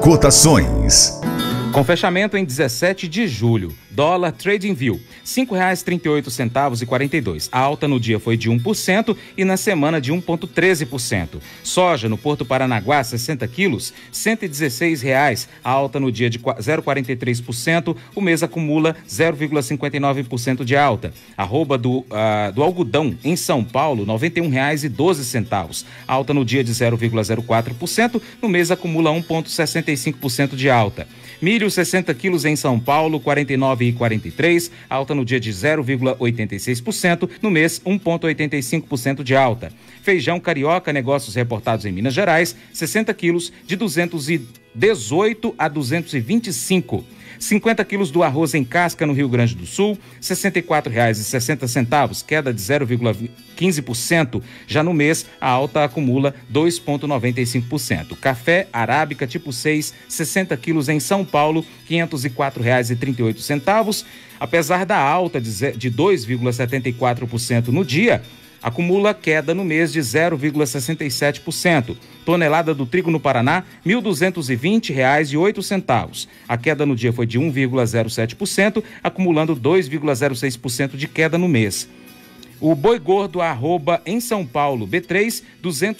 Cotações. Com fechamento em 17 de julho, dólar TradingView, R$ 5,38,42. A alta no dia foi de 1% e na semana de 1,13%. Soja no Porto Paranaguá, 60 quilos, R$ 116,00. A alta no dia de 0,43%. O mês acumula 0,59% de alta. Arroba do algodão em São Paulo, R$ 91,12. Alta no dia de 0,04%. No mês acumula 1,65% de alta. Milho 60 quilos em São Paulo, R$ 49,43, alta no dia de 0,86%, no mês 1,85% de alta. Feijão carioca, negócios reportados em Minas Gerais, 60 quilos, de 218 a 225. 50 quilos do arroz em casca no Rio Grande do Sul, R$ 64,60, queda de 0,15%. Já no mês, a alta acumula 2,95%. Café arábica tipo 6, 60 quilos em São Paulo, R$ 504,38. Apesar da alta de 2,74% no dia, acumula queda no mês de 0,67%. Tonelada do trigo no Paraná, R$ 1.220,08. A queda no dia foi de 1,07%, acumulando 2,06% de queda no mês. O boi gordo arroba em São Paulo, B3, R$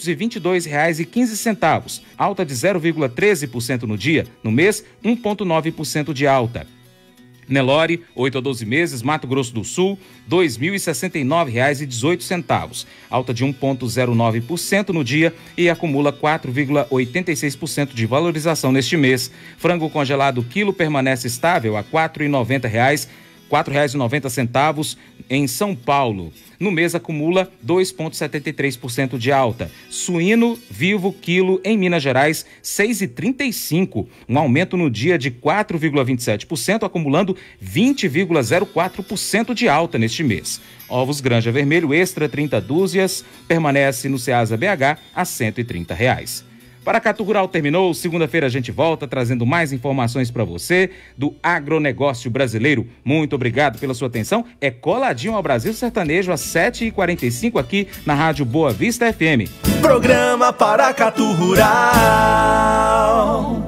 222,15. Alta de 0,13% no dia, no mês, 1,9% de alta. Nelore, 8 a 12 meses, Mato Grosso do Sul, R$ 2.069,18. Alta de 1,09% no dia e acumula 4,86% de valorização neste mês. Frango congelado quilo permanece estável a R$ 4,90. R$ 4,90 em São Paulo. No mês acumula 2,73% de alta. Suíno vivo quilo em Minas Gerais, R$ 6,35. Um aumento no dia de 4,27%, acumulando 20,04% de alta neste mês. Ovos Granja Vermelho Extra 30 dúzias permanece no Ceasa BH a R$ 130. Paracatu Rural terminou, segunda-feira a gente volta trazendo mais informações para você do agronegócio brasileiro. Muito obrigado pela sua atenção. É coladinho ao Brasil Sertanejo às 7h45 aqui na Rádio Boa Vista FM. Programa Paracatu Rural.